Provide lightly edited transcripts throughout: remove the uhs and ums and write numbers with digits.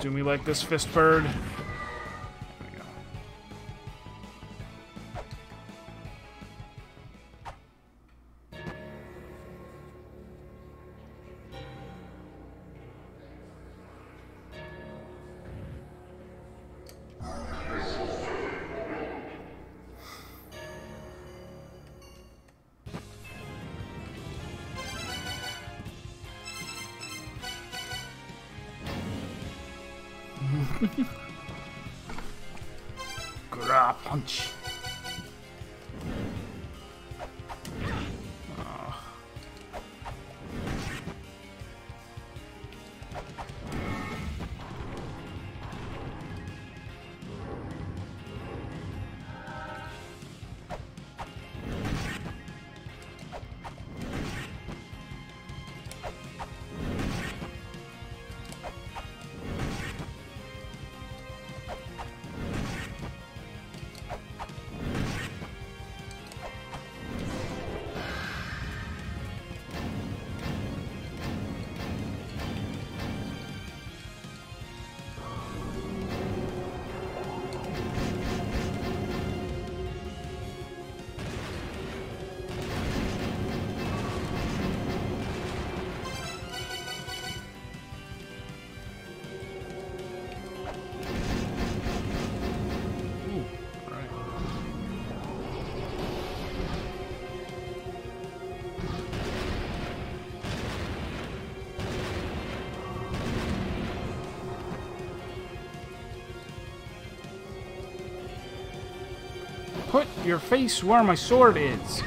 Do me like this, fist bird. There we go. Gra punch. Put your face where my sword is.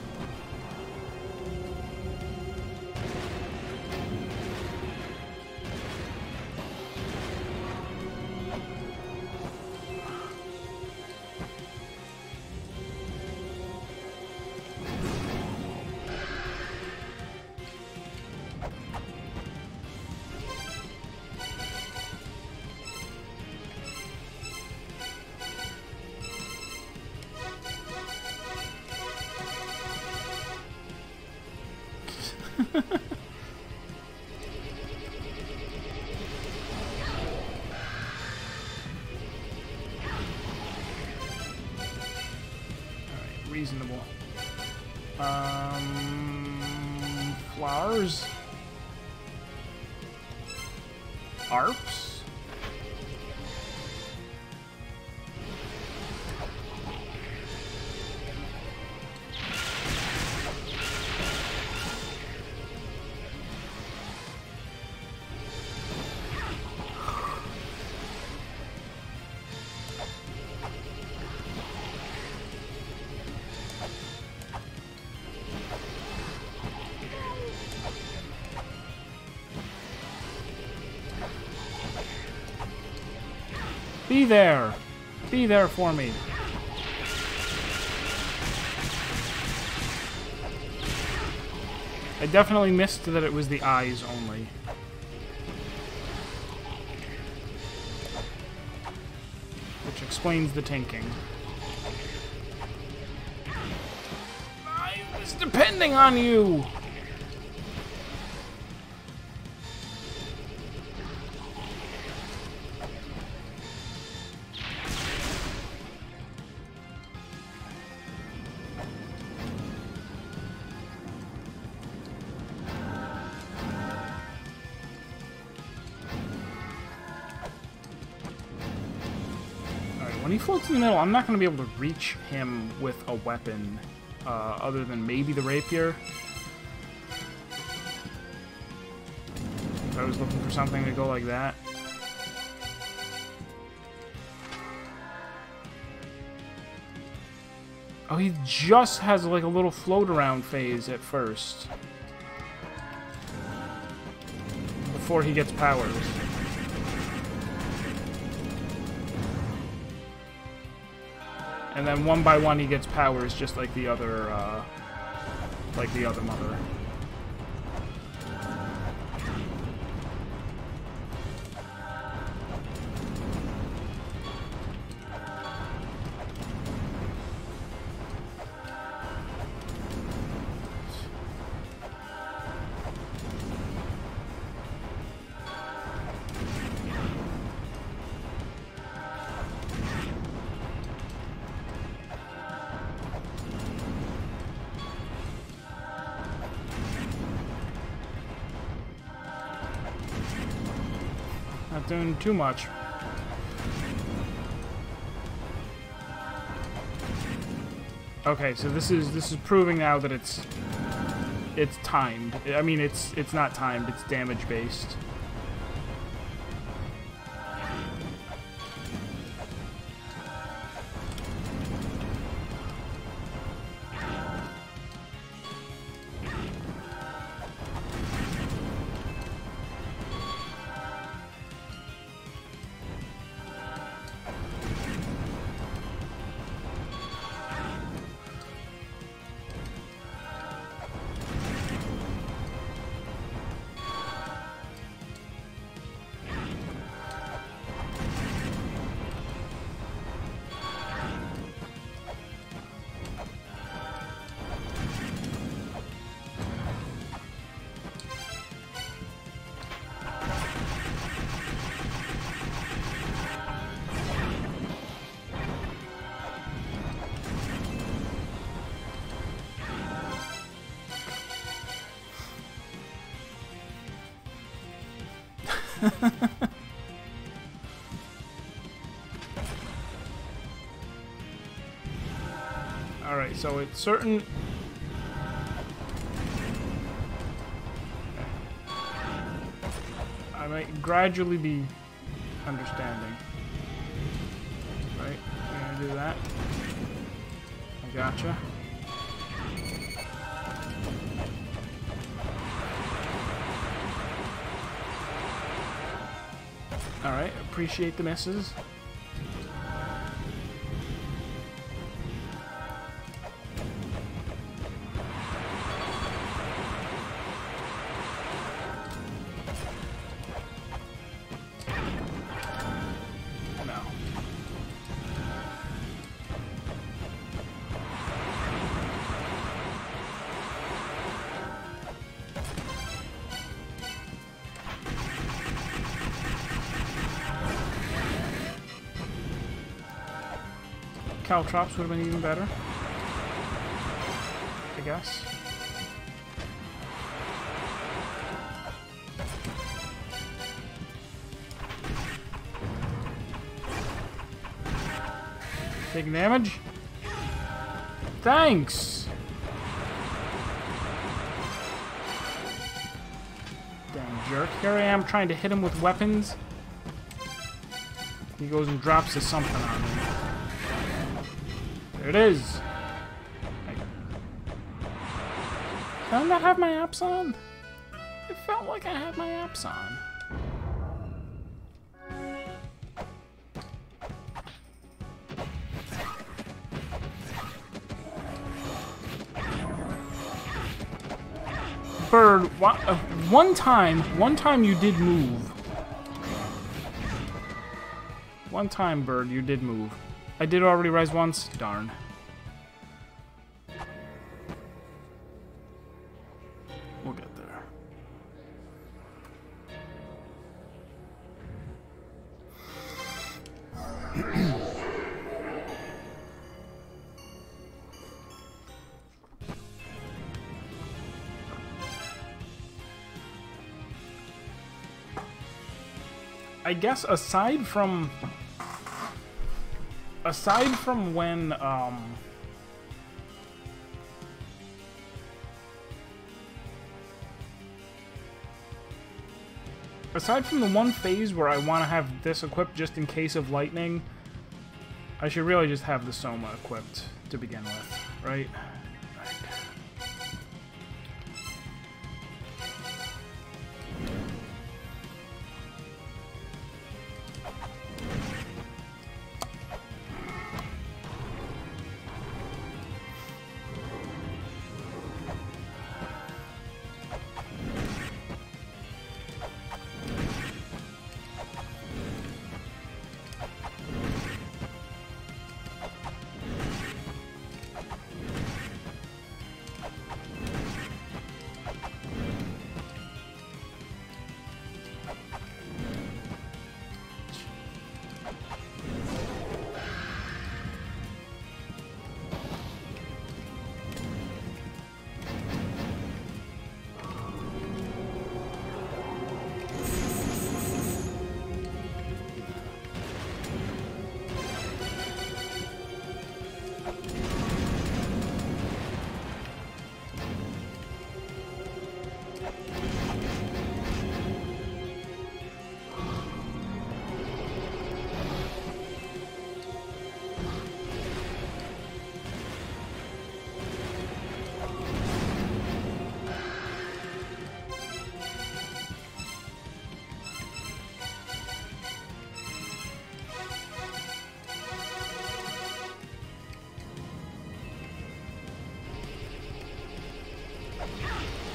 Reasonable. Flowers? Arps? Be there! Be there for me! I definitely missed that it was the eyes only. Which explains the tanking. I was depending on you! When he floats in the middle, I'm not going to be able to reach him with a weapon other than maybe the rapier. If I was looking for something to go like that. Oh, he just has like a little float around phase at first. Before he gets powers. And then one by one he gets powers just like the other mother. doing too much. Okay, so this is proving now that it's timed. I mean, it's not timed. It's damage based. Alright, so it's certain... I might gradually be understanding. Right, we're gonna do that. I gotcha. Alright, appreciate the misses. No. Caltrops would have been even better, I guess. Taking damage? Thanks! Damn jerk. Here I am trying to hit him with weapons. He goes and drops his something on me. There it is. Did I not have my apps on? It felt like I had my apps on. Bird, one time you did move. One time, Bird, you did move. I did already rise once? Darn. We'll get there. I guess aside from when aside from the one phase where I want to have this equipped just in case of lightning, I should really just have the Soma equipped to begin with, right?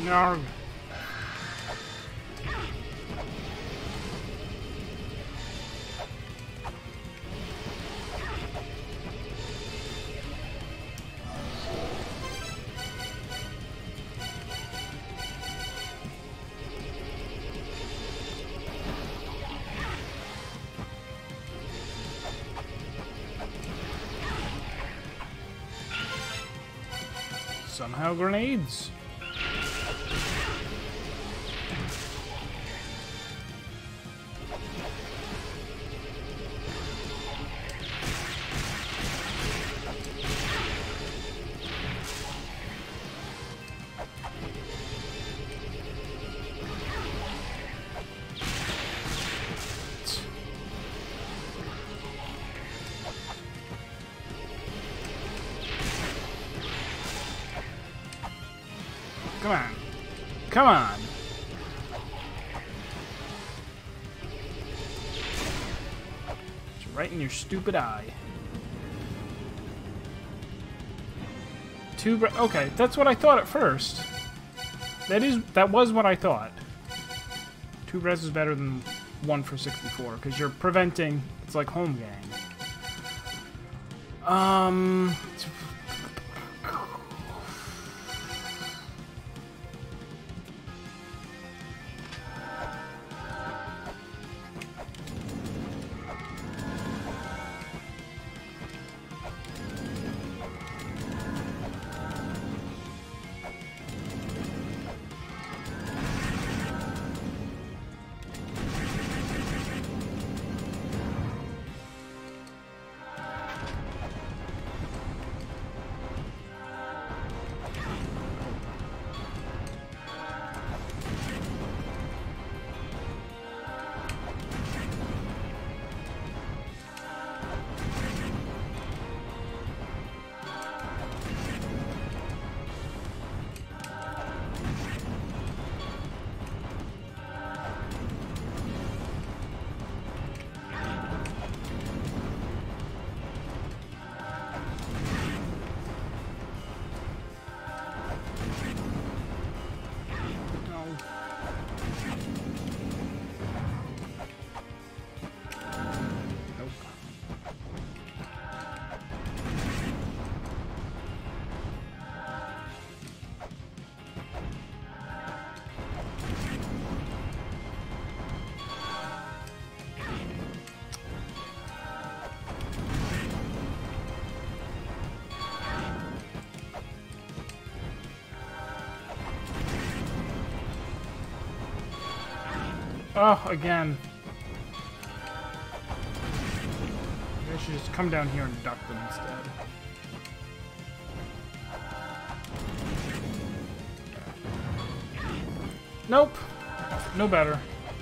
No. Somehow grenades. Come on. Come on. It's right in your stupid eye. Okay, that's what I thought at first. That was what I thought. 2 breaths is better than 1 for 64, because you're preventing... It's like home gang. Oh, again. Maybe I should just come down here and duck them instead. Nope. No better.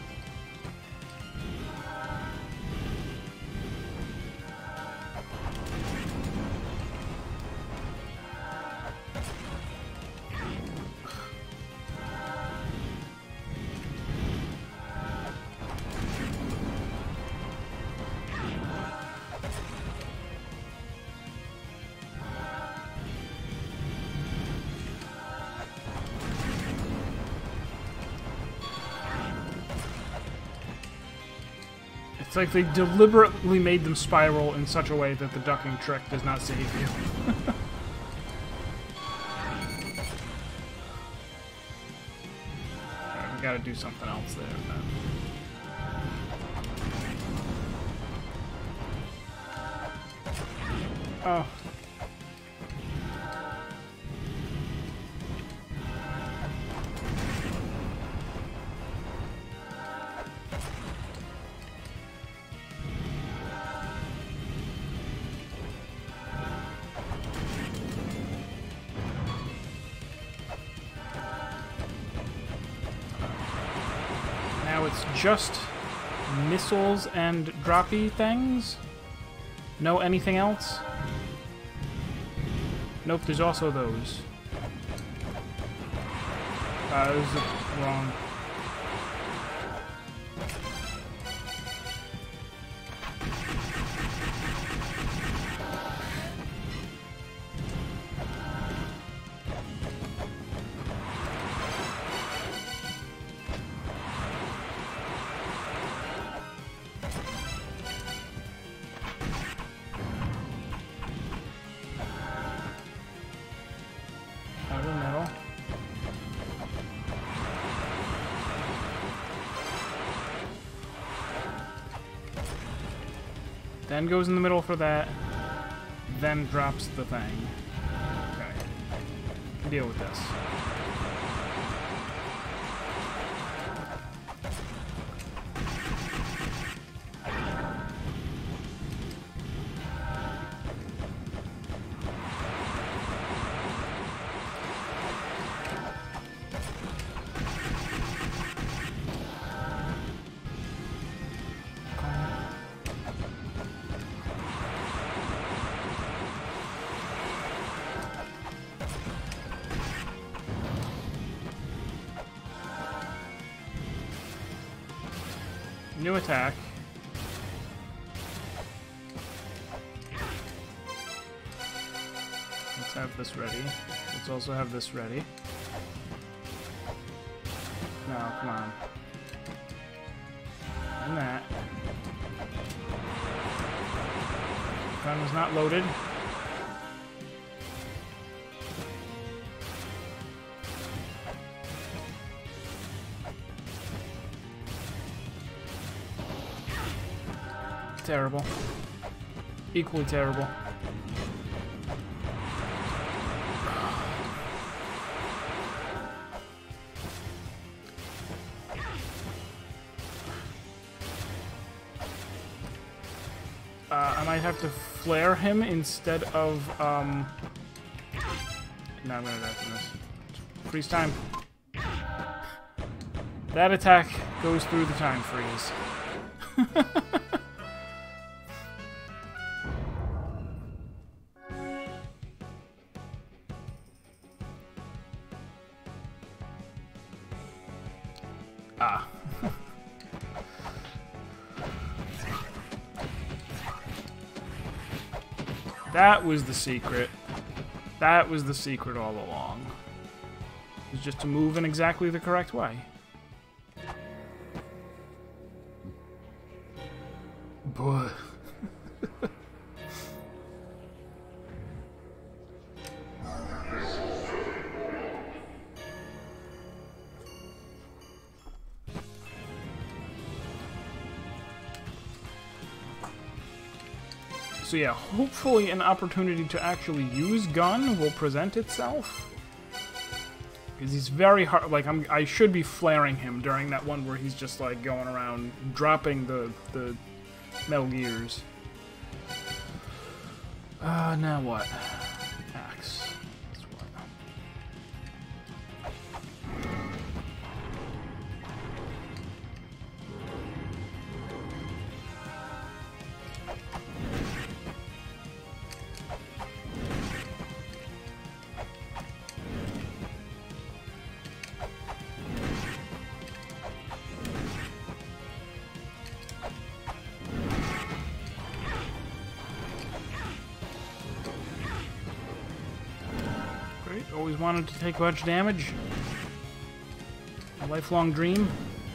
It's like they deliberately made them spiral in such a way that the ducking trick does not save you. Alright, we gotta do something else there, then. Oh. It's just missiles and droppy things? No anything else? Nope, there's also those. This is wrong. Then goes in the middle for that. Then drops the thing. Okay. Deal with this. New attack. Let's have this ready. Let's also have this ready. No, come on. And that. Gun was not loaded. Terrible. Equally terrible. I might have to flare him instead of, No, I'm gonna die from this. Freeze time. That attack goes through the time freeze. Ah. That was the secret. That was the secret all along. It was just to move in exactly the correct way. Boy. So yeah, hopefully an opportunity to actually use gun will present itself. Because he's very hard, like, I should be flaring him during that one where he's just, like, going around dropping the Metal Gears. Now what? Axe. That's what. Always wanted to take much damage. A lifelong dream.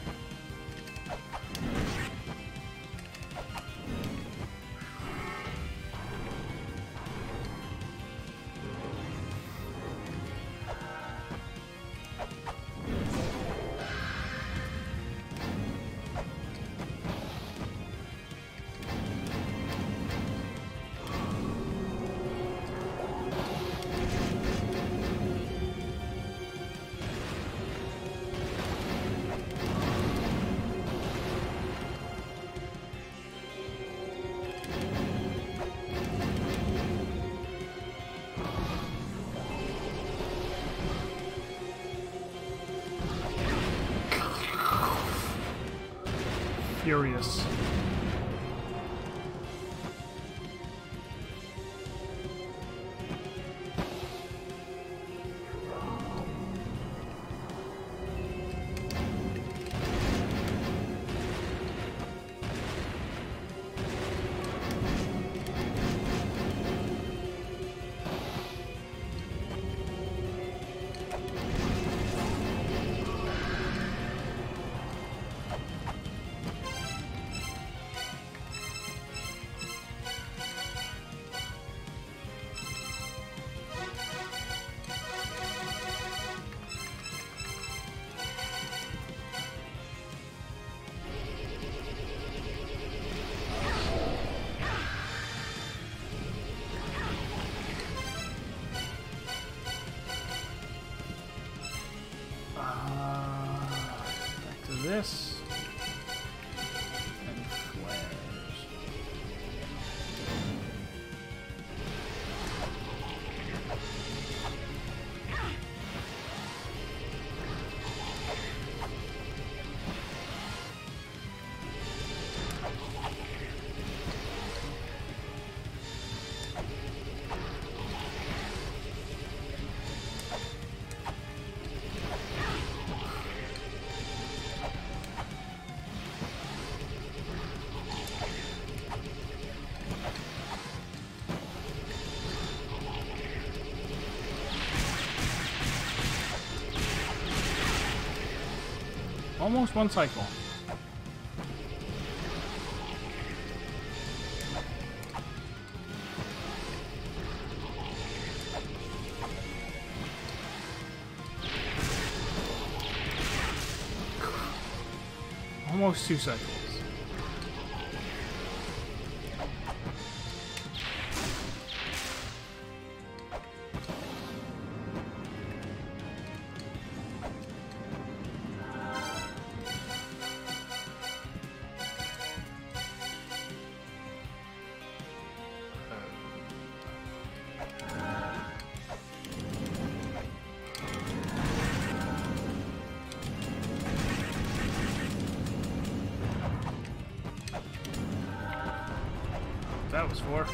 Furious. this. And flares. Almost one cycle. Almost 2 cycles. That was for.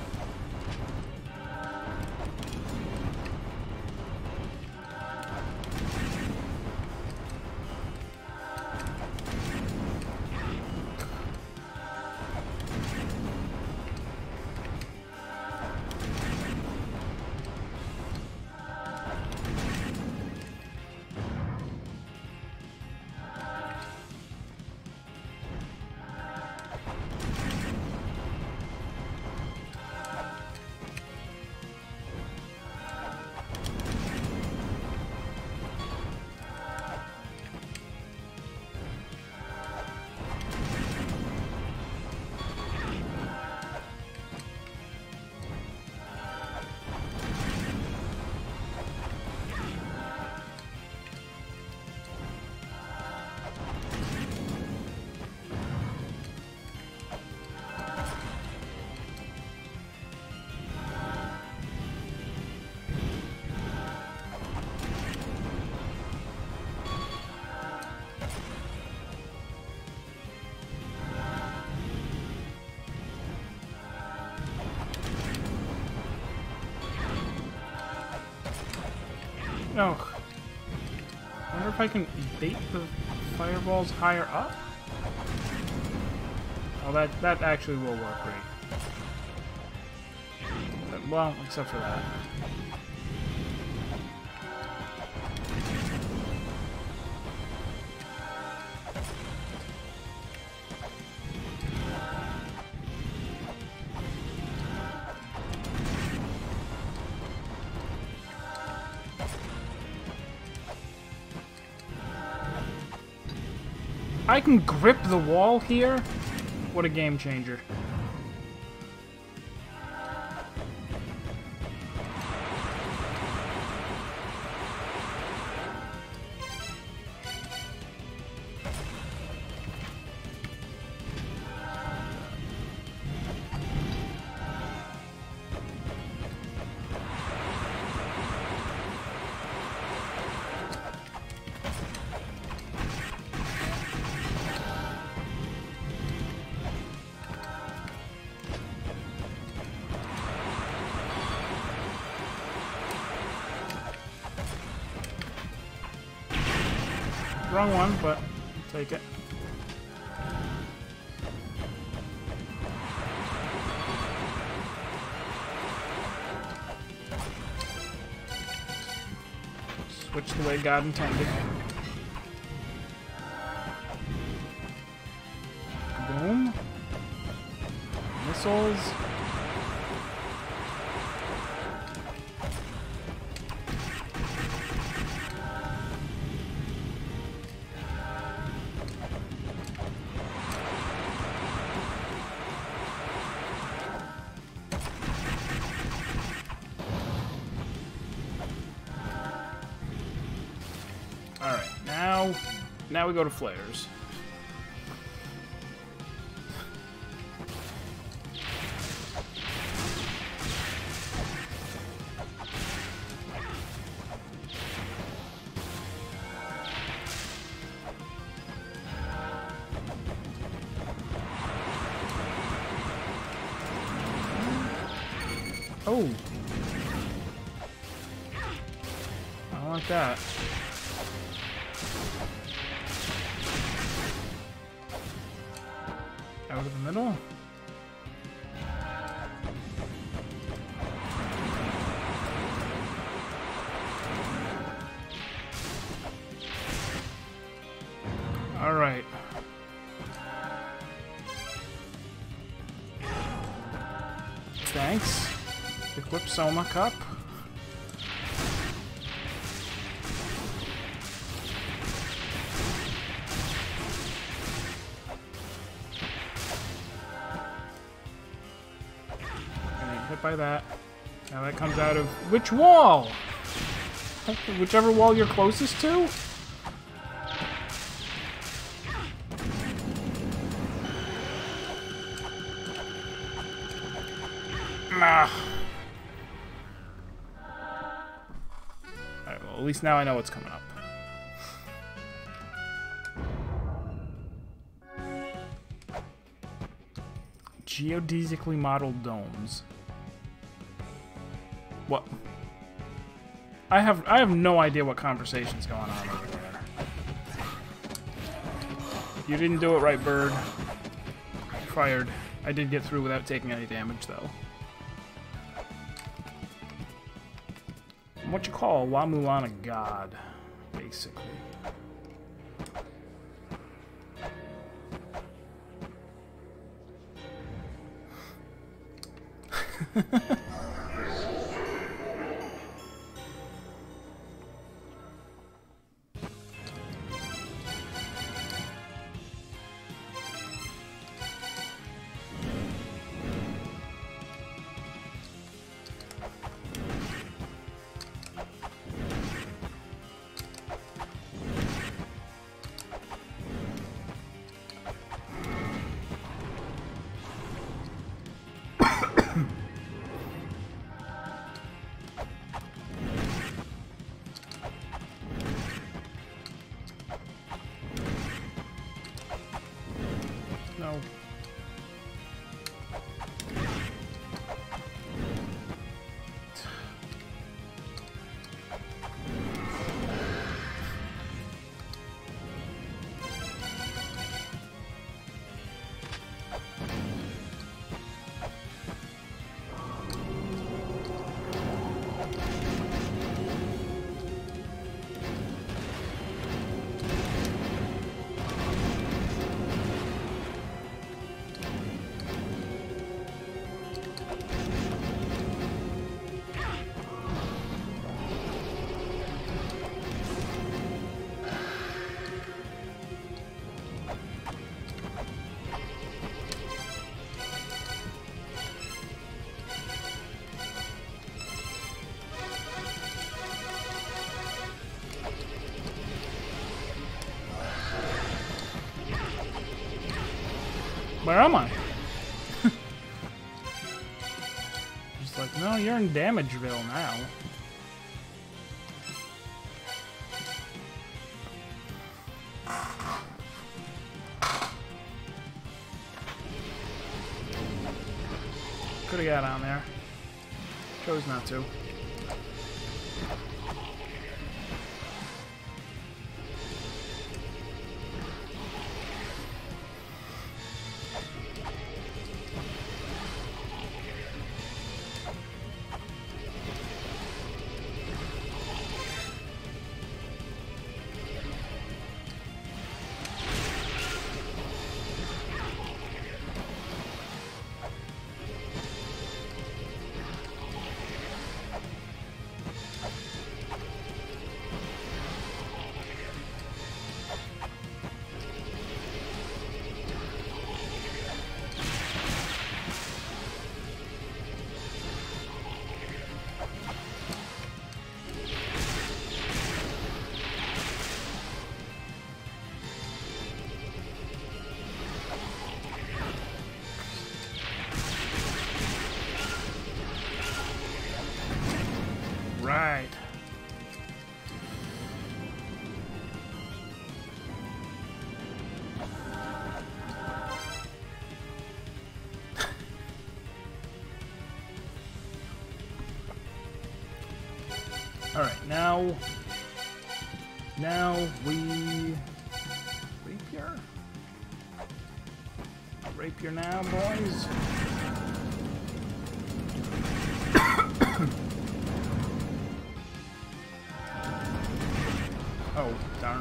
No. I wonder if I can bait the fireballs higher up? Oh, that actually will work great. But, well, except for that. I can grip the wall here? What a game changer. Wrong one, but I'll take it. Switch the way God intended. Boom. Missiles. Alright, now Now we go to flares. Oh. I don't like that. Out of the middle. All right. Thanks. Equip Soma Cup. Hit by that. Now that comes out of which wall? Whichever wall you're closest to? Nah. Alright, well, at least now I know what's coming up. Geodesically modeled domes. What? I have no idea what conversation's going on over there. You didn't do it right, bird. Fired. I did get through without taking any damage, though. What you call a La-Mulana god, basically. No. Where am I? Just like, no, you're in Damageville now. Could have got on there. Chose not to. Alright, now we... Rapier? Rapier now, boys. Oh, darn.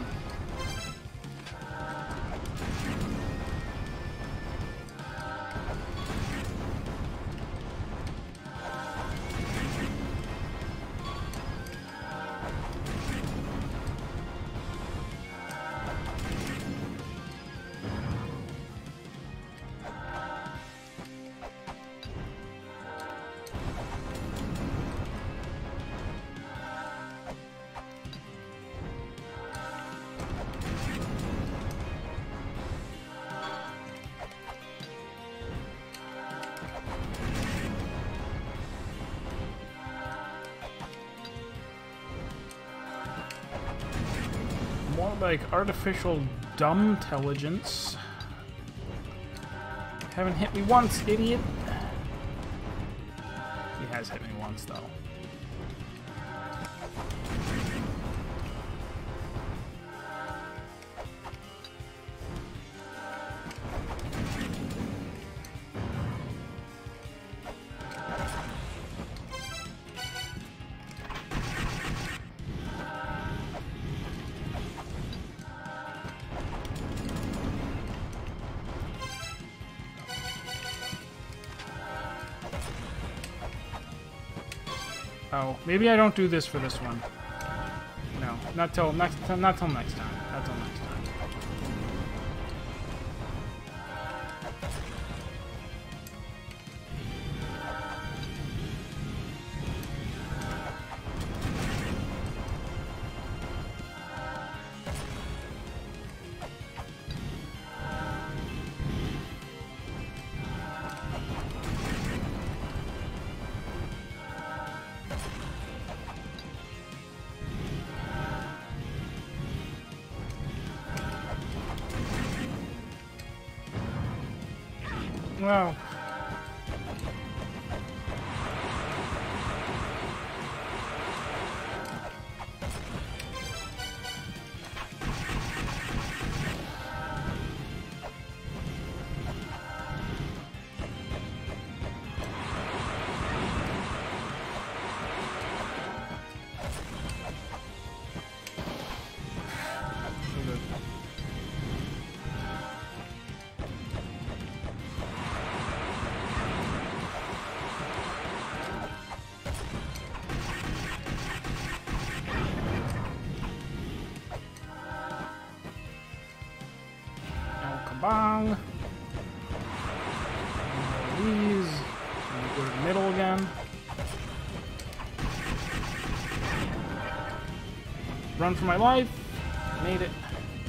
More like artificial dumb intelligence. Haven't hit me once, idiot. He has hit me once, though. Oh, maybe I don't do this for this one. No, not till next time. Not till next time. Not till next time. Wow. Bong. These. And go to the middle again. Run for my life. Made it.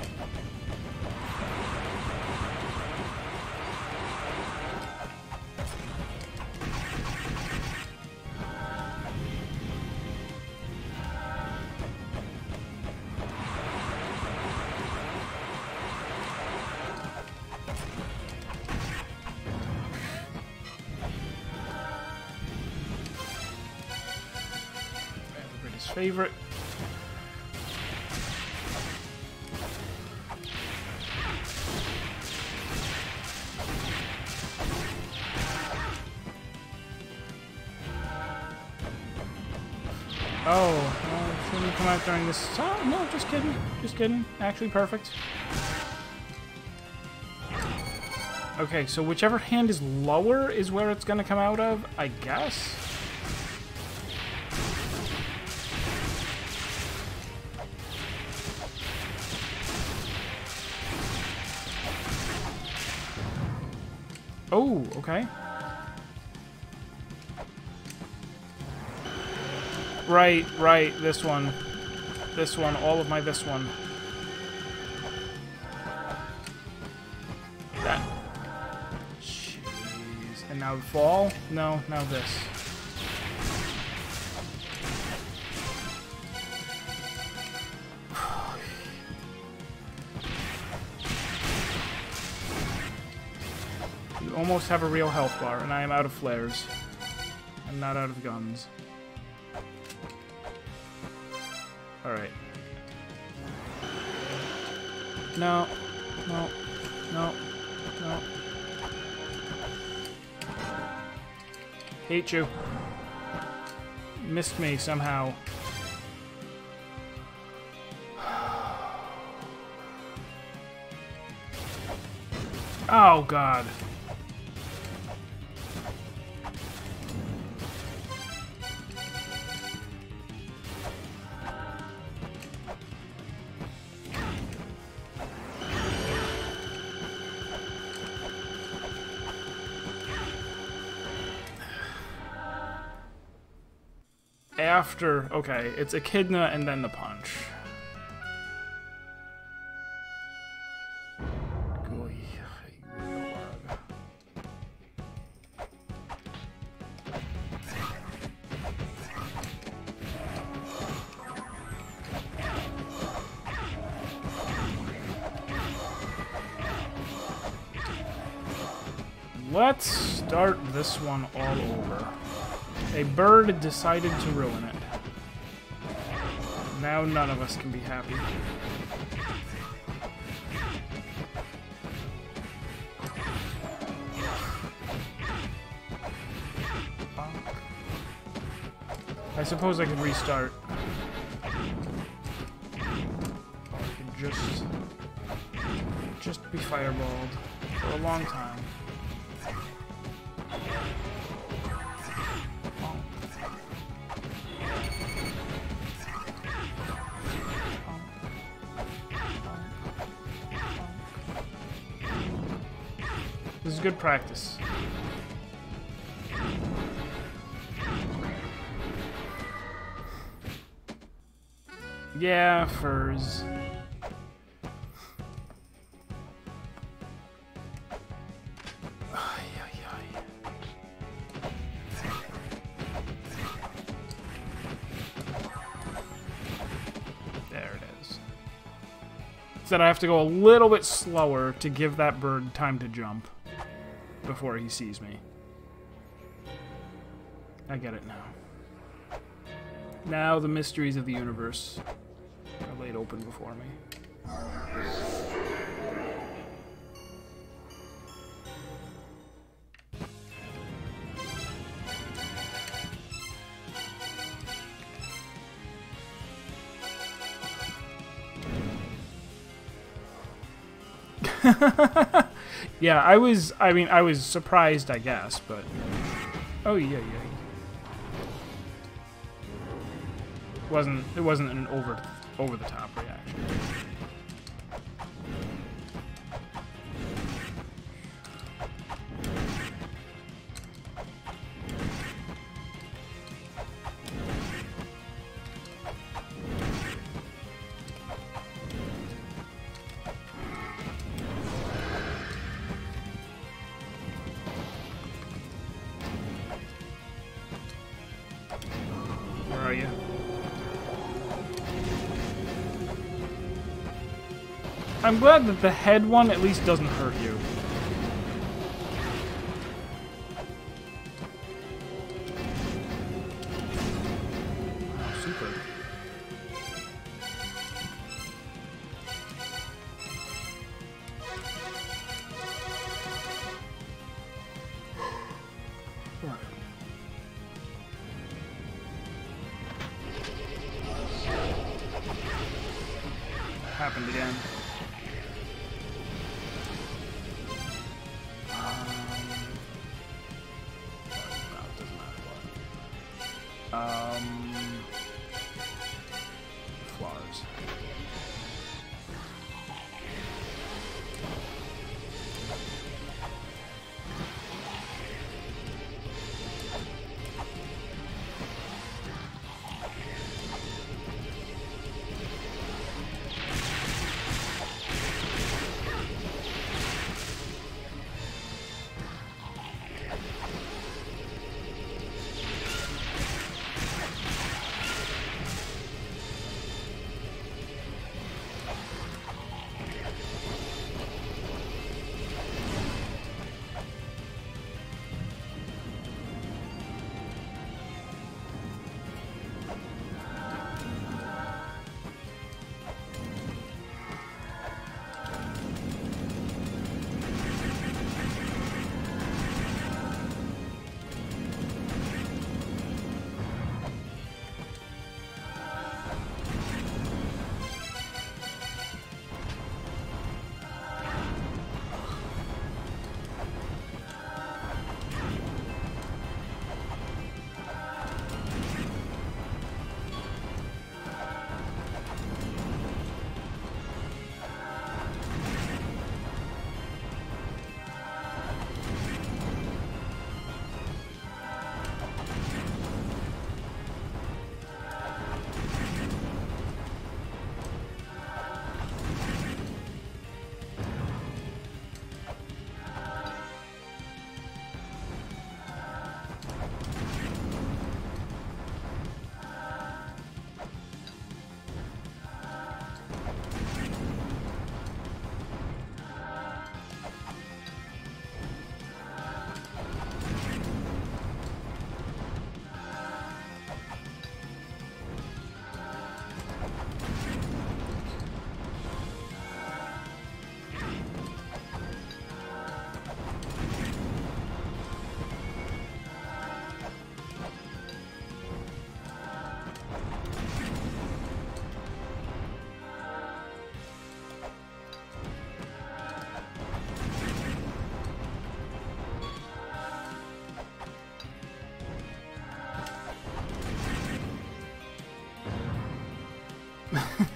Favorite. Oh, well, shouldn't come out during this. Oh, no, just kidding. Just kidding. Actually, perfect. Okay, so whichever hand is lower is where it's gonna come out of, I guess. Oh, okay. Right, this one. This one, all of my this one. That. Jeez. And now the fall? No, now this. You almost have a real health bar, and I am out of flares. I'm not out of guns. Alright. No. No. No. No. Hate you. Missed me somehow. Oh, God. After, okay, it's Echidna and then the punch. Let's start this one all over. A bird decided to ruin it. Now none of us can be happy. I suppose I could restart. Or I could just be fireballed for a long time. This is good practice. Yeah, furs. There it is. Said I have to go a little bit slower to give that bird time to jump before he sees me. I get it now. Now the mysteries of the universe are laid open before me. Yeah, I was surprised, I guess, but... Oh, yeah. It wasn't an over-the-top reaction. Where are you? I'm glad that the head one at least doesn't hurt you. Oh, super. Happened again. Flowers.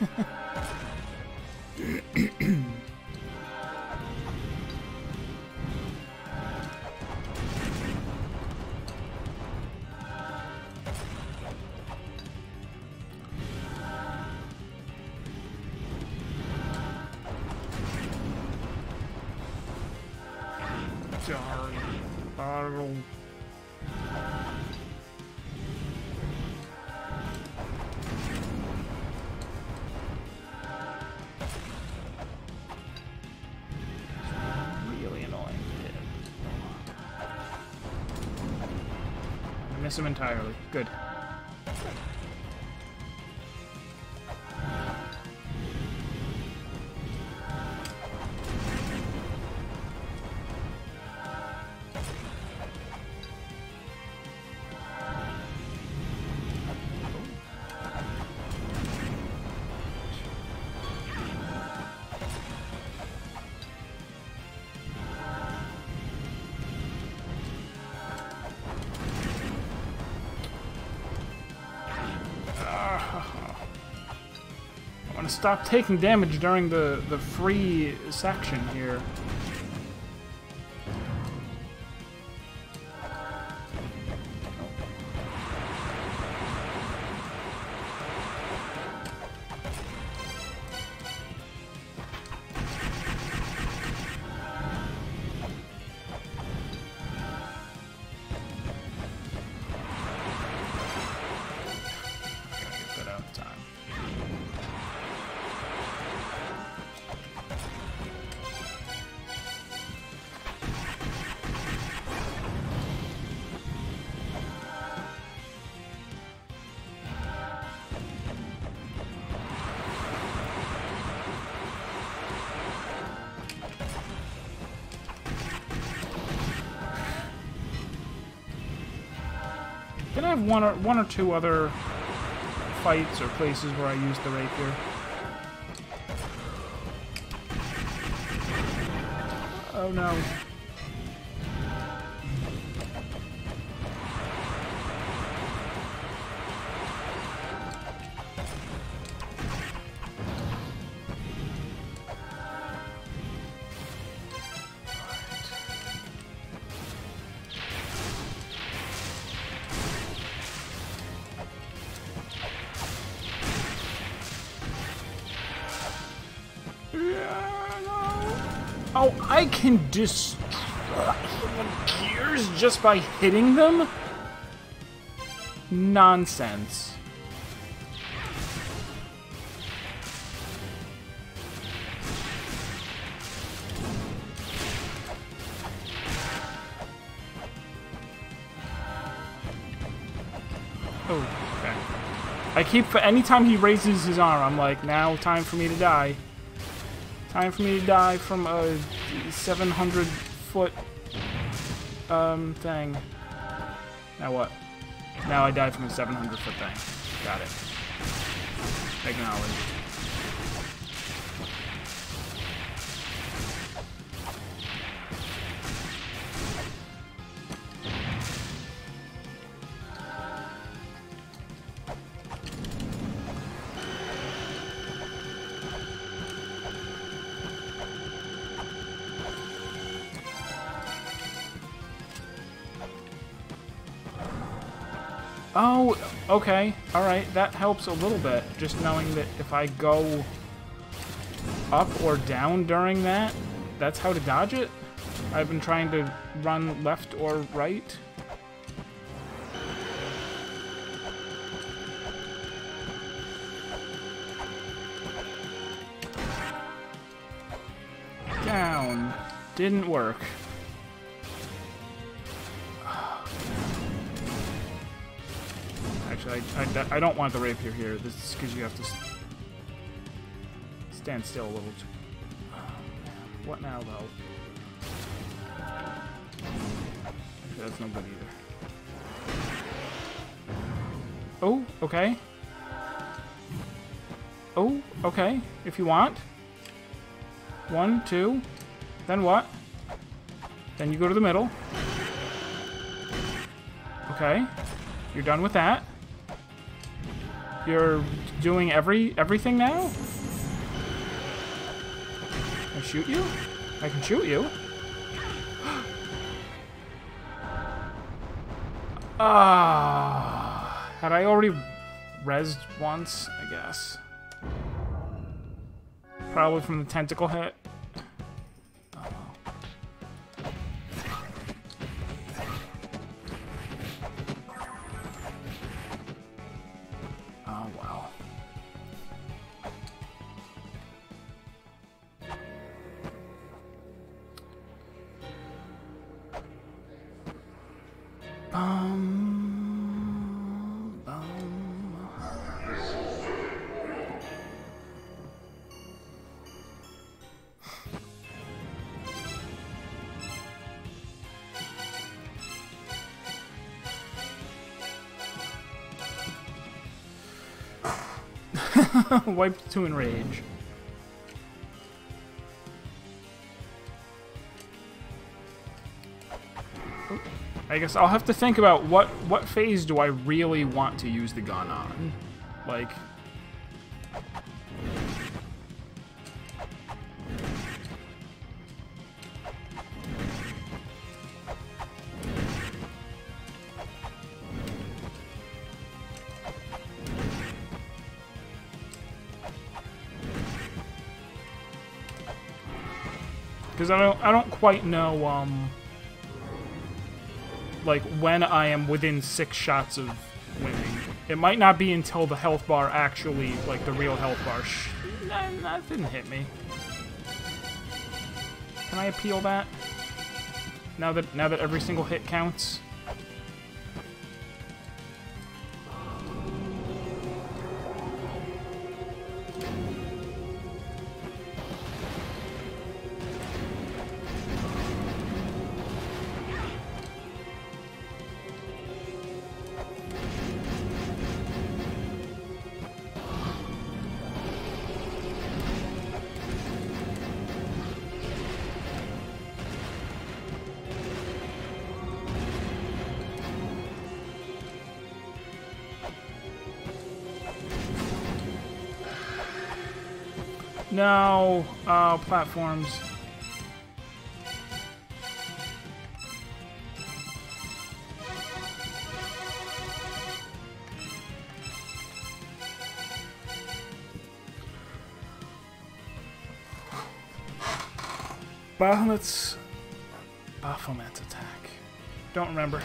Really annoying to hit. I miss him entirely. Good. I want to stop taking damage during the free section here. Can I have one or two other fights or places where I use the rapier? Oh no. Oh, I can destroy human gears just by hitting them? Nonsense. Oh, okay. I keep, anytime he raises his arm, I'm like, now time for me to die. Time for me to die from a 700-foot thing. Now what? Now I die from a 700-foot thing. Got it. Acknowledged. Oh, okay. Alright, that helps a little bit. Just knowing that if I go up or down during that, that's how to dodge it. I've been trying to run left or right. Down. Didn't work. Actually, I don't want the rapier here. This is because you have to stand still a little. What now, though? Actually, that's no good either. Oh, okay. Oh, okay. If you want. 1, 2. Then what? Then you go to the middle. Okay. You're done with that. You're doing everything now? Can I shoot you? I can shoot you. Had I already rezzed once, I guess. Probably from the tentacle hit. Oh, wow. Wiped to enrage. I guess I'll have to think about what phase do I really want to use the gun on. Like, because I don't quite know like when I am within 6 shots of winning. It might not be until the health bar actually, like the real health bar. That didn't hit me. Can I appeal that? Now that every single hit counts. No, platforms. Bahamut's Baphomet's attack. Don't remember.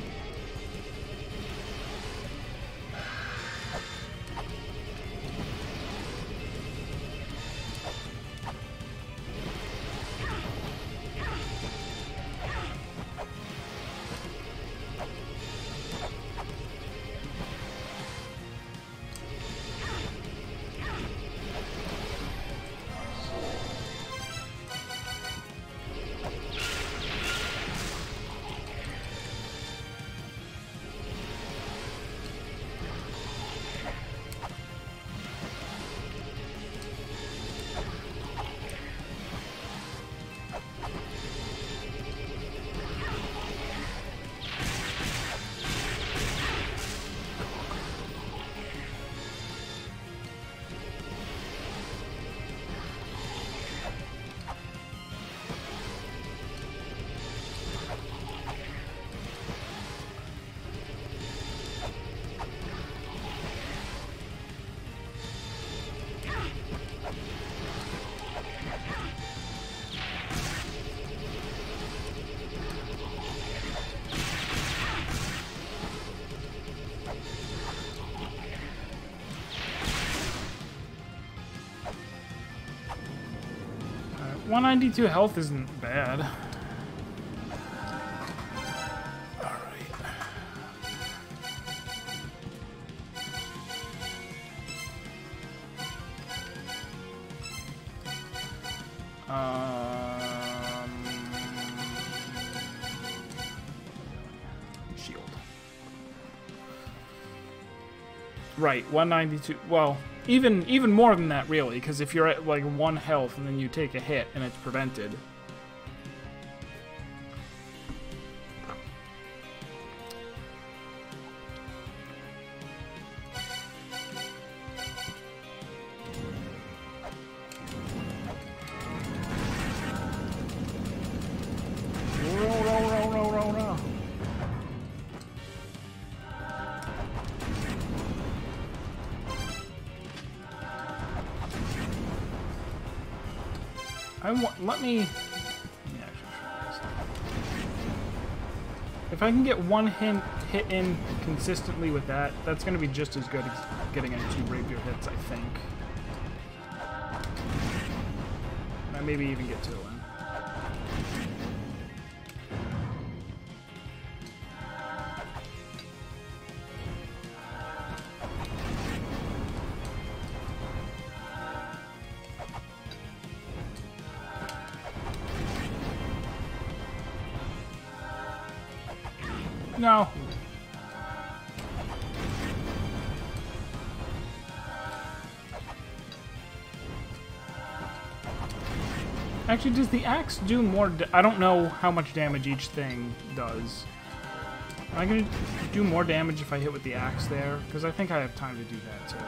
Alright, 192 health isn't bad. Shield. Right, 192. Well, even more than that, really, because if you're at like 1 health and then you take a hit and it's prevented. Let me actually try this. If I can get one hit in consistently with that, that's going to be just as good as getting in 2 rapier hits, I think. I maybe even get 2 in. No. Actually, does the axe do more? I don't know how much damage each thing does. Am I gonna do more damage if I hit with the axe there? Because I think I have time to do that too.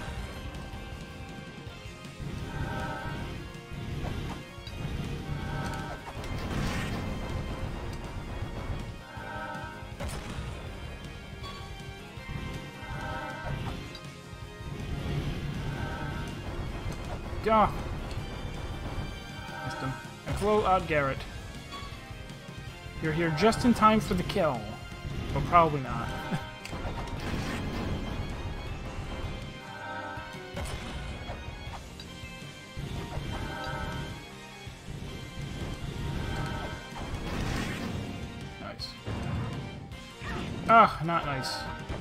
Ah! Missed him. And hello, Odd Garrett. You're here just in time for the kill. But probably not. Nice. Ah, not nice.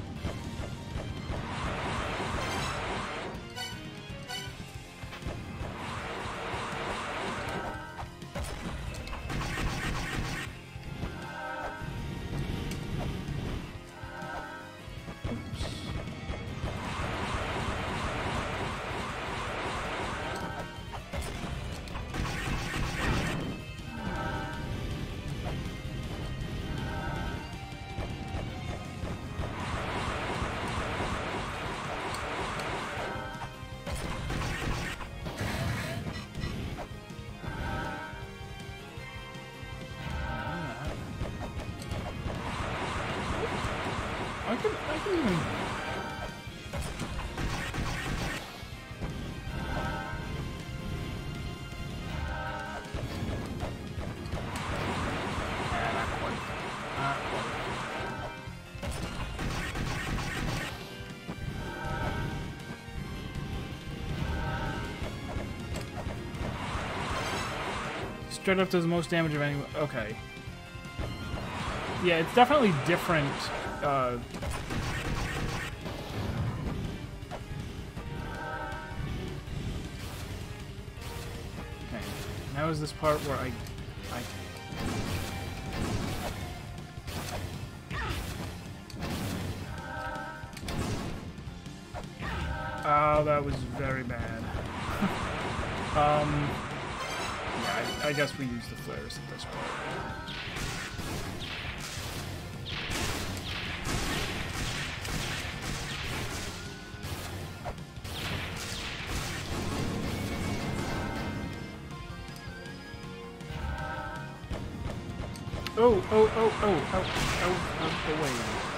I can even... Not quite. Not quite. Straight up does the most damage of anyone. Okay. Yeah, it's definitely different. Okay. Now is this part where I Oh, that was very bad. Yeah, I guess we use the flares at this point. Out the way.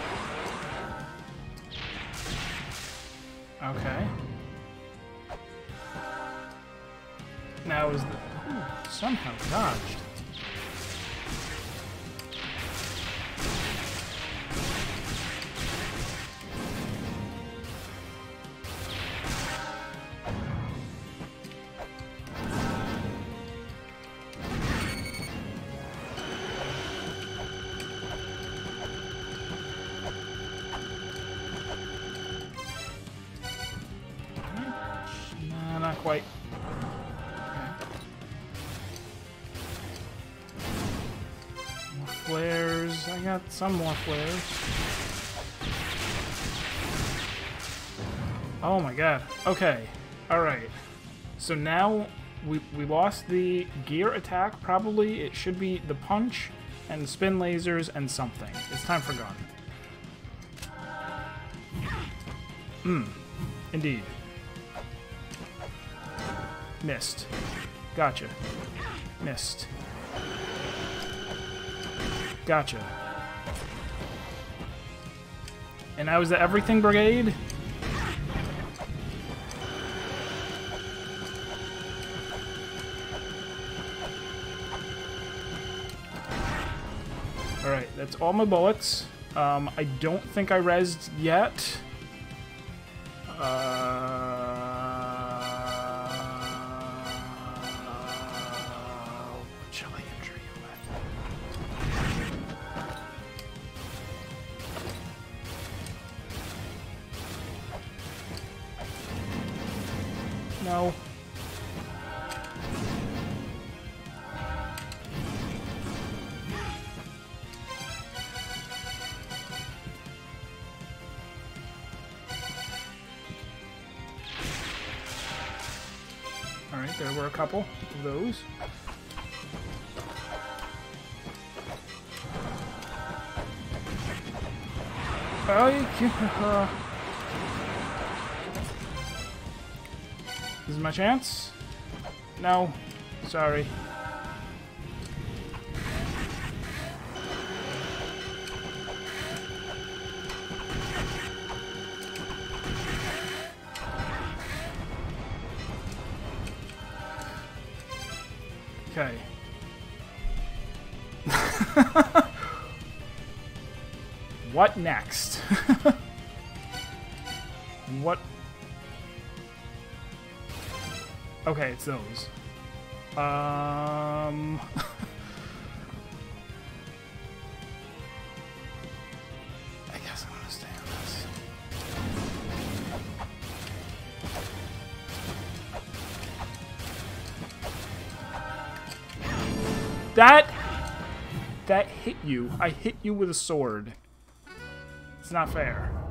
Okay. Now is the... Ooh, somehow dodged. Not quite. Okay. More flares. I got some more flares. Oh my god. Okay. Alright. So now we lost the gear attack. Probably it should be the punch and the spin lasers and something. It's time for gun. Indeed. Missed. Gotcha. Missed. Gotcha. And now is the Everything Brigade? Alright, that's all my bullets. I don't think I rezzed yet. What shall I injure you with? No. Alright, there were a couple of those. This is my chance? No. Sorry. Okay. What next? What? Okay, it's those. I guess I'm gonna stay on this. That hit you. I hit you with a sword. It's not fair.